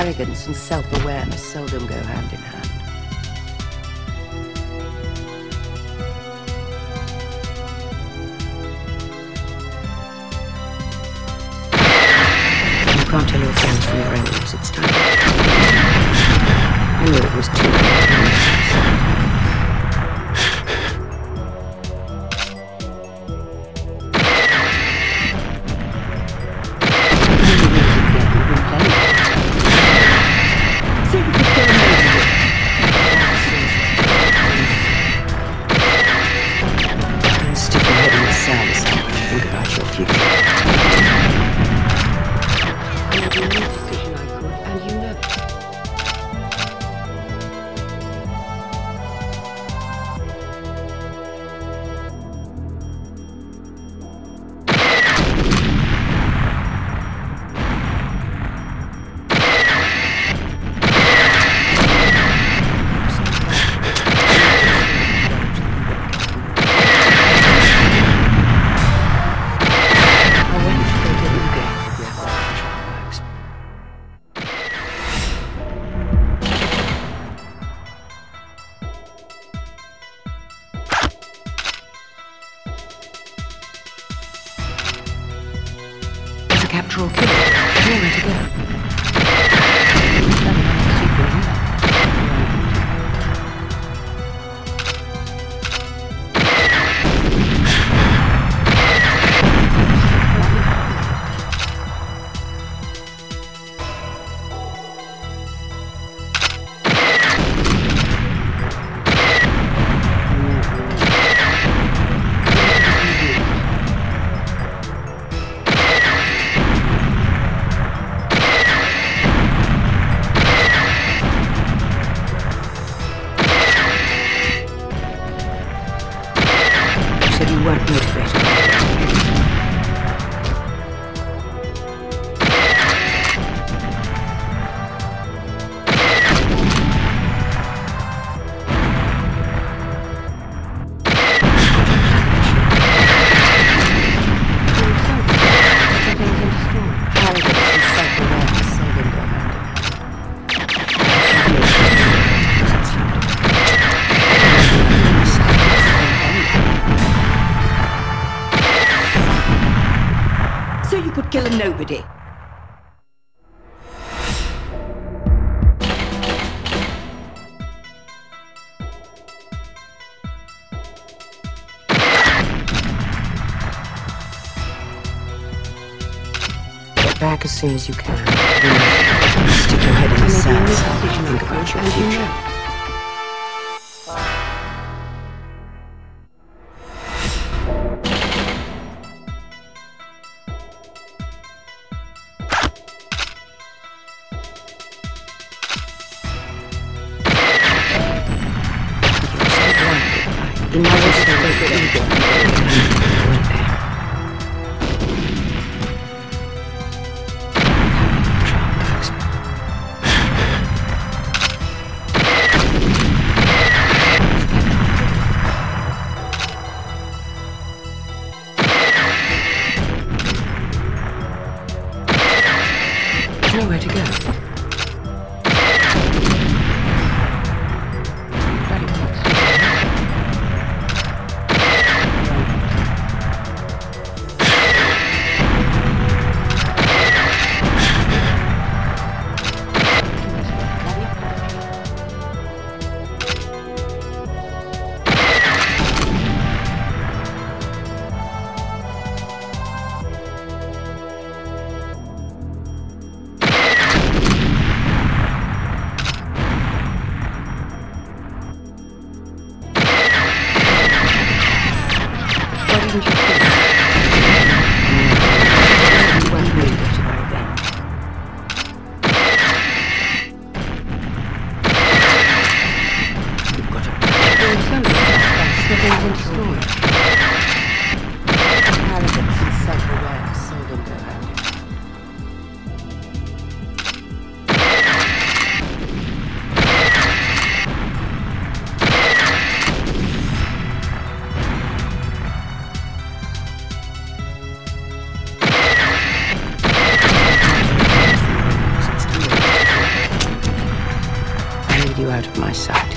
Arrogance and self-awareness seldom go hand in hand. You can't tell your friends from your enemies, it's time. I knew it was too late. Capture or kill. Nowhere to go. You weren't motivated. You could kill a nobody. Get back as soon as you can. Stick your head in the sand and think about your future. You might as well go for it. There's nowhere to go. my side.